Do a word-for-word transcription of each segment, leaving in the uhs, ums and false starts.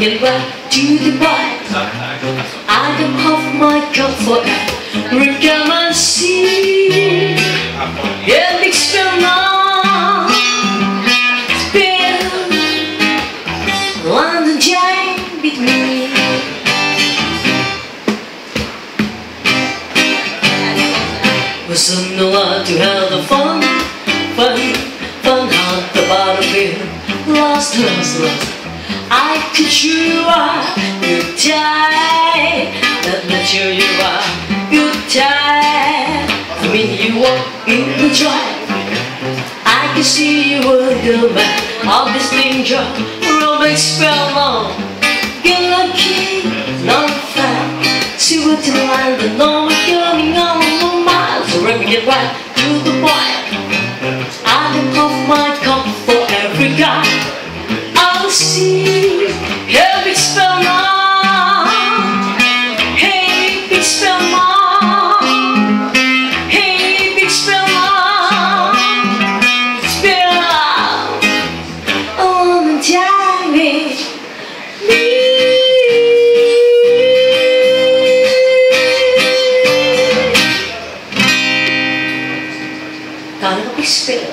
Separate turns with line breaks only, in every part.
get back to the bar. I can puff my cup for every come and see. Yeah, big spell now. Spell London Jam with me. Was some no one to have the fun, fun, fun at the battlefield. Lost, lost, lost. I could show you are good time. Let me show you are good time. I mean you walk in the drive. I can see you were the man of this danger. Romance spell on. Get lucky, not fast. See what you like, the no one coming on no miles. So let me get right to the point. I can puff my cup for every guy I'll see. Hey, big spell now. Hey, big spell now. Hey, big spell now. Spell on the time me. Got a big spell.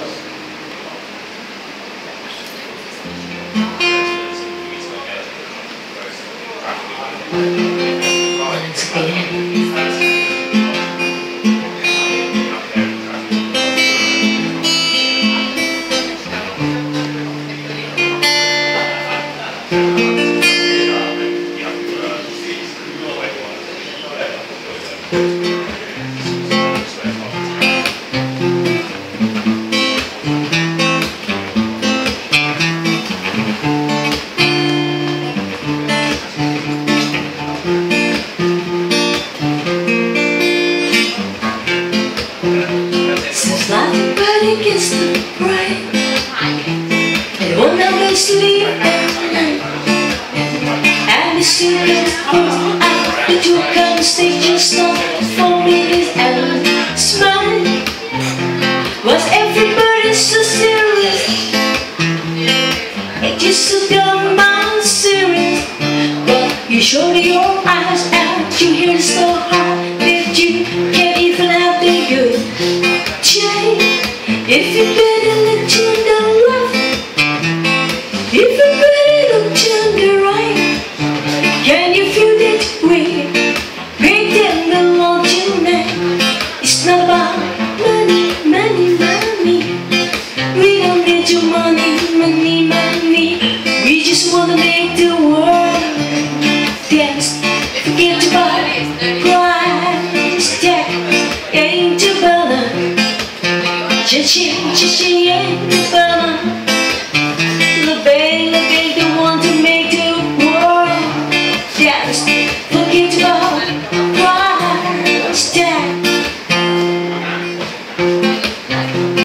Since everybody gets to pray, and won't ever sleep at night, and the secret goes out, the joke on the stage and stop for minutes and smile. Was everybody so serious? It just so dumb and serious. But you show your eyes and you hear so hard that you can't even have the good. If you better look to the left, if you better look to the right, can you feel that way? Pretend the Lord tonight. It's not about money, money, money. We don't need your money, money, money. We just wanna make the world dance. Forget about price tag, ain't too bad. Cha-ching, cha-ching, yeah,